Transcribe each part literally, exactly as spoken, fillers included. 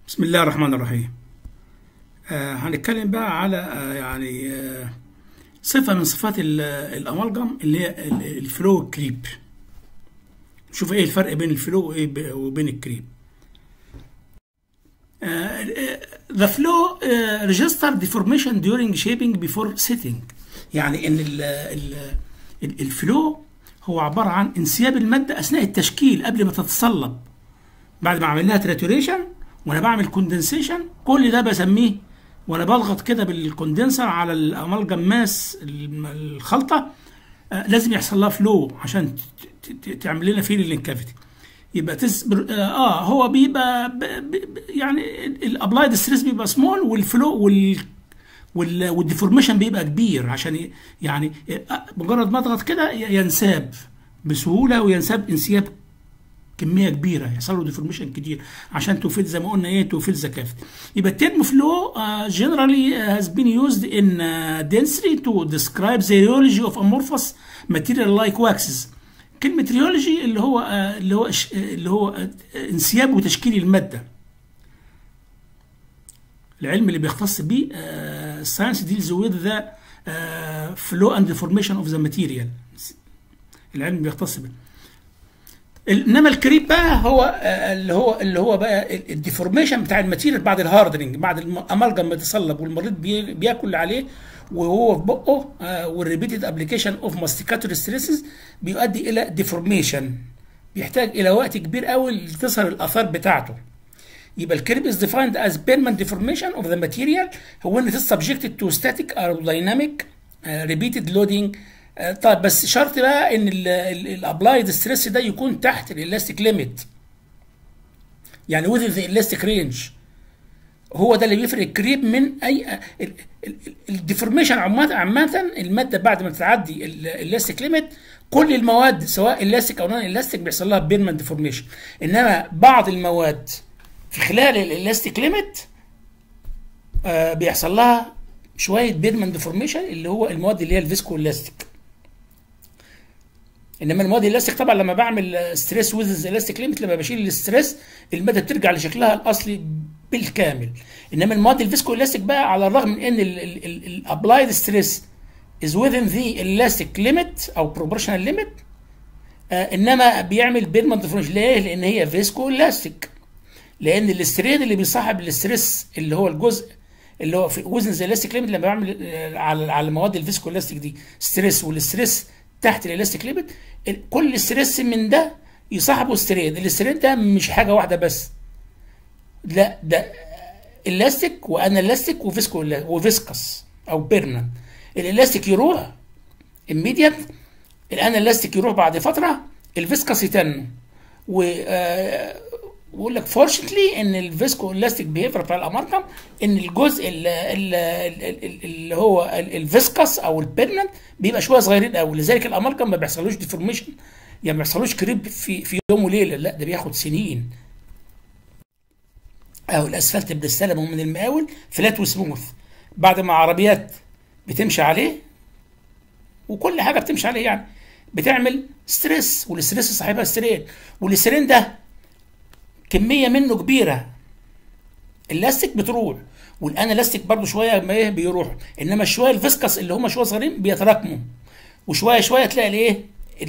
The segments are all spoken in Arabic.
بسم الله الرحمن الرحيم. آه هنتكلم بقى على آه يعني آه صفة من صفات الأمالجم اللي هي الفلو كريب. شوف ايه الفرق بين الفلو وايه وبين الكريب. آه the flow uh, register deformation during shaping before setting. يعني ان ال ال الفلو هو عبارة عن انسياب المادة أثناء التشكيل قبل ما تتصلب. بعد ما عمل لها تراتوريشن وانا بعمل كوندنسيشن، كل ده بسميه وانا بضغط كده بالكوندنسر على الامالجم ماس الخلطه. آه لازم يحصل لها فلو عشان تعمل لنا فيلينج كافيتي. يبقى تسبر اه هو بيبقى ب ب يعني الابلايد ستريس بيبقى سمول، والفلو وال وال والديفورميشن بيبقى كبير، عشان يعني مجرد ما اضغط كده ينساب بسهوله، وينساب انسياب كميه كبيره، يحصل له ديفورميشن كتير عشان توفيل زي ما قلنا ايه توفيل ذا كافيتي. يبقى الترم فلو جنرالي هاز بين يوزد ان density to describe the rheology of amorphous material like waxes. كلمه ريولوجي اللي هو uh, اللي هو اللي هو uh, انسياب وتشكيل الماده. العلم اللي بيختص بيه الساينس ديلز وذ ذا فلو اند ديفورميشن اوف ذا ماتيريال. العلم اللي بيختص بيه. انما الكريب بقى هو اللي هو اللي هو بقى الديفورميشن بتاع الماتيريال بعد الهاردنينج، بعد الامالجم ما يتصلب والمريض بياكل عليه وهو في بقه، والريبيتد ابلكيشن اوف ماستيكاتوري ستريسز بيؤدي الى ديفورميشن، بيحتاج الى وقت كبير قوي لتظهر الاثار بتاعته. يبقى الكريب از ديفايند از بيرمنت ديفورميشن اوف ذا ماتيريال هو ان سبجكتد تو ستاتيك او دايناميك ريبيتد لودنج. طيب بس شرط بقى ان الابلايد ستريس ده يكون تحت الالاستيك ليميت، يعني وذ ذا الاستيك رينج. هو ده اللي بيفرق الكريب من اي الديفورميشن. عامه عامه الماده بعد ما تعدي الالاستيك ليميت كل المواد سواء الاستيك او نون الاستيك بيحصل لها بيرمنت ديفورميشن، انما بعض المواد في خلال الالاستيك ليميت آه بيحصل لها شويه بيرمنت ديفورميشن، اللي هو المواد اللي هي الفيسكو الاستيك. انما المواد الالاستيك طبعا لما بعمل ستريس ويز الاستيك ليميت، لما بشيل الاستريس الماده بترجع لشكلها الاصلي بالكامل. انما المواد الفيسكو الاستيك بقى على الرغم من ان الابلايد ستريس از within ذا الاستيك ليميت او بروبورشنال ليميت، انما بيعمل بيرمنت ديفورميشن. ليه؟ لان هي فيسكو الاستيك، لان الاسترين اللي بيصاحب الاستريس اللي هو الجزء اللي هو في وزن زي الاستيك ليميت، لما بعمل على على المواد الفيسكو الاستيك دي ستريس والاستريس تحت الالاستيك ليميت، كل ستريس من ده يصاحبه سترين. الاسترين ده مش حاجه واحده بس، لا ده الاستيك وانا الاستيك وفيسكو وفيسكس او بيرمنت. الالاستيك يروح immediate، الانا الاستيك يروح بعد فتره، الفيسكس يتنه. و بقول لك فورشنتلي ان الفيسكو الاستيك بيهيفير بتاع الامالجم ان الجزء اللي هو الفيسكس او البيرمنت بيبقى شويه صغيرين قوي، لذلك الامالجم ما بيحصلوش ديفورميشن، يعني ما بيحصلوش كريب في في يوم وليله، لا ده بياخد سنين. او الاسفلت بنستلمه من المقاول فلات وسموث، بعد ما عربيات بتمشي عليه وكل حاجه بتمشي عليه يعني بتعمل ستريس، والستريس صاحبها سترين، والسترين ده كميه منه كبيره الاستيك بتروح، والان الاستيك برضو شويه ما ايه بيروح، انما شويه الفيسكس اللي هم شويه صغيرين بيتراكموا، وشويه شويه تلاقي الايه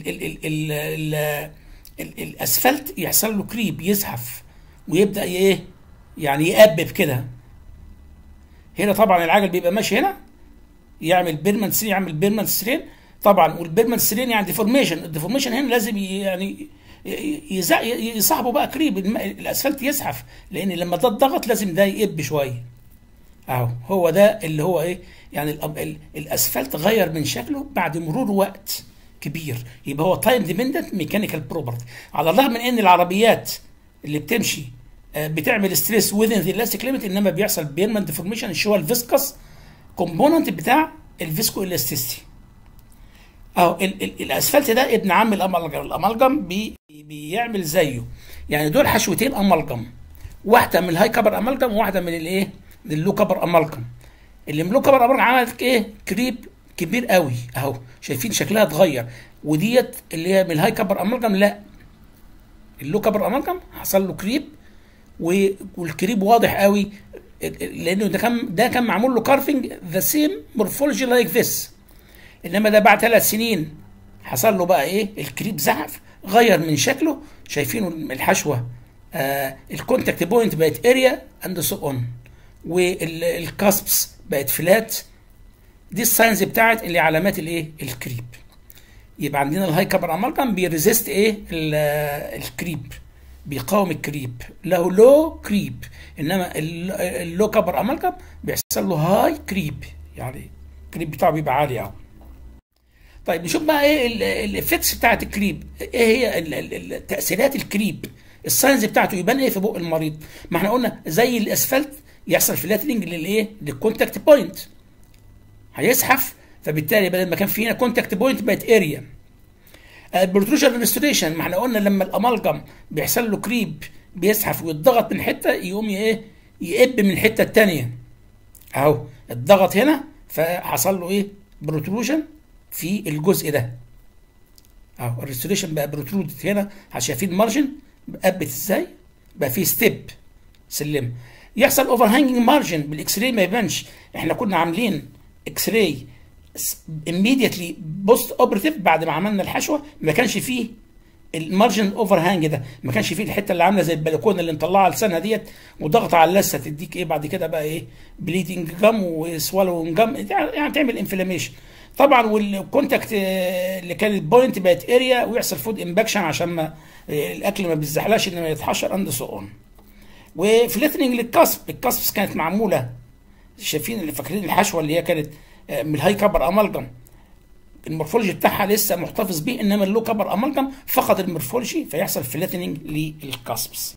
الاسفلت يحصل له كريب، يزحف ويبدا ايه يعني يقبب كده. هنا طبعا العجل بيبقى ماشي هنا يعمل بيرمنت سترين، يعمل بيرمنت سترين طبعا، والبيرمنت سترين يعني ديفورميشن. الديفورميشن هنا لازم يعني يصاحبه بقى كريب، الاسفلت يزحف، لان لما ده الضغط لازم ده يقب شويه. اهو هو ده اللي هو ايه يعني الاسفلت غير من شكله بعد مرور وقت كبير، يبقى هو تايم ديبندنت ميكانيكال بروبرتي. على الرغم من ان العربيات اللي بتمشي بتعمل ستريس within ذا الاستيك ليميت، انما بيحصل بيرمنت ديفورميشن اللي هو الفيسكس كومبوننت بتاع الفيسكو الاستيستي. اهو الاسفلت ده ابن عم الامالجم، الامالجم بي بيعمل زيه، يعني دول حشوتين امالجم، واحده من الهاي كبر امالجم وواحده من الايه اللو كبر امالجم. اللي من اللو كبر امالجم عملت ايه كريب كبير قوي، اهو شايفين شكلها اتغير، وديت اللي هي من الهاي كبر امالجم لا، اللو كبر امالجم حصل له كريب والكريب واضح قوي لانه ده كان ده كان معمول له كارفنج ذا سيم مورفولوجي لايك ذس. انما ده بعد ثلاث سنين حصل له بقى ايه؟ الكريب زحف، غير من شكله. شايفينه الحشوه آه الكونتاكت بوينت بقت اريا اند سو اون، والكاسبس بقت فلات. دي الساينز بتاعت اللي علامات الايه؟ الكريب. يبقى عندنا الهاي كابر امالجم بيريزيست ايه؟ الكريب، بيقاوم الكريب، له لو كريب. انما اللو كابر امالجم بيحصل له هاي كريب، يعني الكريب بتاعه بيبقى عالي قوي. طيب نشوف بقى ايه الافكتس بتاعت الكريب، ايه هي تاثيرات الكريب، الساينز بتاعته يبان ايه في بق المريض. ما احنا قلنا زي الاسفلت يحصل فلاتنج للايه؟ للكونتاكت بوينت، هيزحف، فبالتالي بدل ما كان في هنا كونتاكت بوينت بقت اريا. البروتروجن ريستوريشن، ما احنا قلنا لما الامالجم بيحصل له كريب بيزحف ويتضغط من حته يقوم ايه؟ يقب من الحته الثانيه. اهو اتضغط هنا فحصل له ايه؟ بروتروجن في الجزء ده. اهو الريستوريشن بقى بروترود هنا، شايفين المارجن قبت ازاي؟ بقى في ستيب سلم. يحصل اوفر هانجنج مارجن بالاكس راي ما يبانش. احنا كنا عاملين اكس راي immediately بوست اوبرتيف بعد ما عملنا الحشوه، ما كانش فيه المارجن اوفر هانج ده، ما كانش فيه الحته اللي عامله زي البلكونه اللي مطلعها لسانها ديت وضغط على اللثه تديك ايه بعد كده بقى ايه؟ بليدنج جام وسوالو جام، يعني تعمل انفلاميشن طبعا. والكونتاكت اللي كان البوينت بقت اريا ويحصل فود امباكشن عشان ما الاكل ما بيتزحلقش انما يتحشر اند سو اون. وفليتنج للكاسب، الكاسبس كانت معموله، شايفين اللي فاكرين الحشوه اللي هي كانت من الهاي كابر امالجم المورفولوجي بتاعها لسه محتفظ بيه، انما اللو كابر امالجم فقد المورفولوجي فيحصل فلاتننج للكاسبس.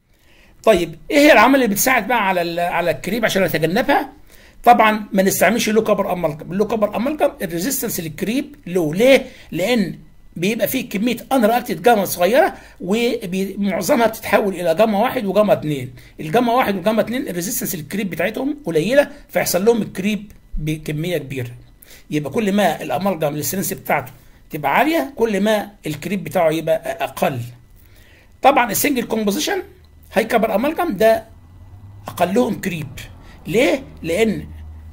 طيب ايه هي العوامل اللي بتساعد بقى على على الكريب عشان نتجنبها؟ طبعا ما نستعملش اللو كابر امالجم، اللو كابر امالجم الريزيستنس للكريب لو. ليه؟ لان بيبقى فيه كميه ان رياكتد جاما صغيره ومعظمها بتتحول الى جاما واحد وجاما اثنين. الجاما واحد وجاما اثنين الريزيستنس للكريب بتاعتهم قليله فيحصل لهم الكريب بكميه كبيره. يبقى كل ما الامالجم السترينث بتاعته تبقى عاليه كل ما الكريب بتاعه يبقى اقل. طبعا السنجل كومبوزيشن هاي كابر امالجم ده اقلهم كريب. ليه؟ لان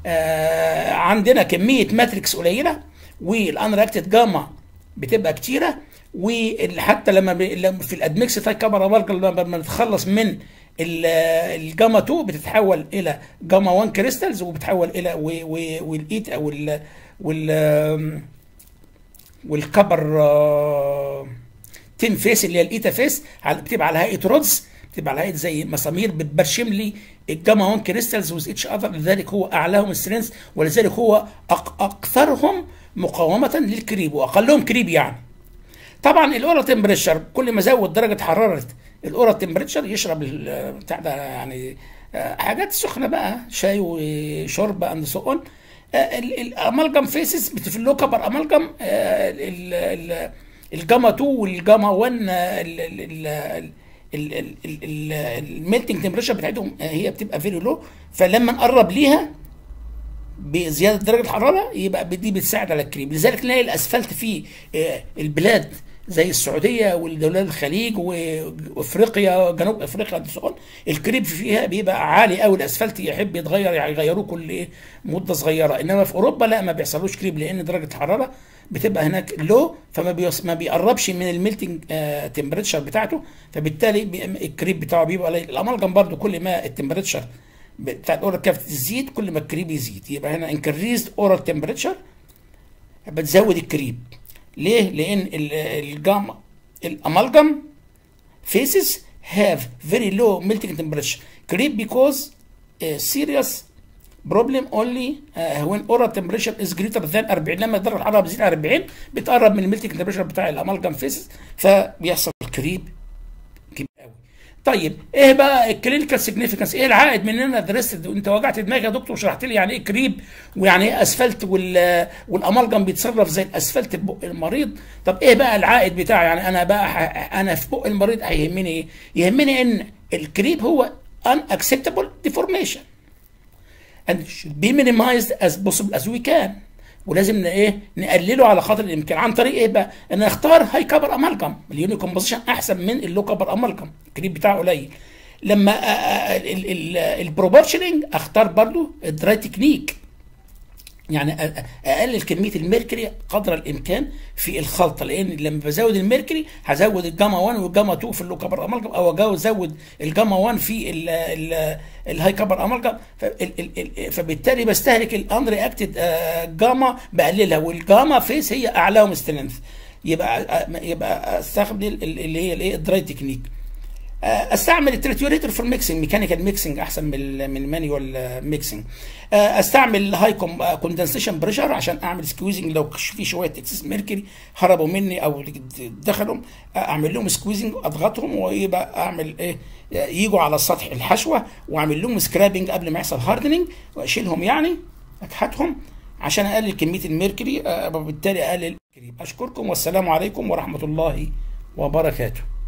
آه عندنا كميه ماتريكس قليله والانرياكتد جاما بتبقى كتيره، وحتى لما في الادمكس هاي كابر امالجم لما نتخلص من الجاما اتنين بتتحول الى جاما واحد كريستالز وبتتحول الى والايت او ال وال والكبر تين فيس اللي هي الايتا فيس بتبقى على هيئه رودز، بتبقى على هيئه زي مسامير بتبرشم لي الجاما واحد كريستالز وذ اتش اذر، لذلك هو اعلاهم سترينث ولذلك هو اكثرهم مقاومه للكريب واقلهم كريب. يعني طبعا الاورال تمبريتشر كل ما زود درجه حراره الاورال تمبريتشر يشرب بتاع ده يعني حاجات سخنه بقى، شاي وشرب اند سو اون. الامالجم فيسز في اللو كابر امالجم الجاما اتنين والجاما واحد الميلتنج تمبريتشر بتاعتهم هي بتبقى فيري لو، فلما نقرب ليها بزياده درجه الحراره يبقى دي بتساعد على الكريب. لذلك نلاقي الاسفلت في البلاد زي السعوديه والدولات الخليج وافريقيا جنوب افريقيا الكريب فيها بيبقى عالي قوي. الاسفلت يحب يتغير يعني يغيروه كل ايه مده صغيره، انما في اوروبا لا ما بيحصلوش كريب لان درجه الحراره بتبقى هناك لو، فما بيص... ما بيقربش من الميلتنج آه تمبريتشر بتاعته، فبالتالي بي... الكريب بتاعه بيبقى قليل. الامالجم برضو كل ما التمبريتشر بتاع الاورال كافيتي تزيد كل ما الكريب يزيد، يبقى هنا انكريزد اورال تمبريتشر بتزود الكريب. ليه؟ لان الجاما الامالجم فيسز هاف فيري لو ميلتنج تمبريتشر كريب بيكوز سيريس بروبلم اونلي وين اورال تمبريتشر از جريتر ذان أربعين. لما درجه الحراره بتزيد على أربعين بتقرب من الميلتنج تمبريتشر بتاع الامالجم فيسز فبيحصل كريب كبير قوي. طيب ايه بقى الكلينيكال سيجنيفيكانس؟ ايه العائد من ان انا درست وانت وجعت دماغي يا دكتور وشرحت لي يعني ايه كريب ويعني ايه اسفلت والامالجم بيتصرف زي الاسفلت في بق المريض. طب ايه بقى العائد بتاعه؟ يعني انا بقى انا في بق المريض هيهمني ايه؟ يهمني ان الكريب هو unacceptable deformation and should be minimized as possible as we can، ولازم ايه نقلله على قدر الامكان عن طريق ايه بقى؟ ان نختار هاي كابر امالجم. اليوني كومبوزيشن احسن من اللو كابر امالجم، الكريب بتاعه قليل. لما البروبورشننج اختار برضو الدراي تكنيك، يعني اقلل كميه الميركوري قدر الامكان في الخلطه، لان لما بزود الميركوري هزود الجاما واحد والجاما اتنين في اللو كبر امالجم، او ازود الجاما واحد في الهاي كبر امالجم، فبالتالي بستهلك الان رياكتد جاما بقللها، والجاما فيس هي اعلاهم سترينث. يبقى يبقى استخدم اللي هي الايه الدراي تكنيك. استعمل التريتوريتور في الميكسنج، ميكانيكال ميكسنج احسن من من مانيوال ميكسنج. استعمل هاي كوندنسيشن بريشر عشان اعمل سكويزنج لو في شويه اكسس ميركوري هربوا مني او دخلوا، اعمل لهم سكويزنج اضغطهم ويبقى اعمل ايه يجوا على السطح الحشوه، واعمل لهم سكرابنج قبل ما يحصل هاردنينج، واشيلهم يعني اكحتهم عشان اقلل كميه الميركوري، وبالتالي اقلل. اشكركم والسلام عليكم ورحمه الله وبركاته.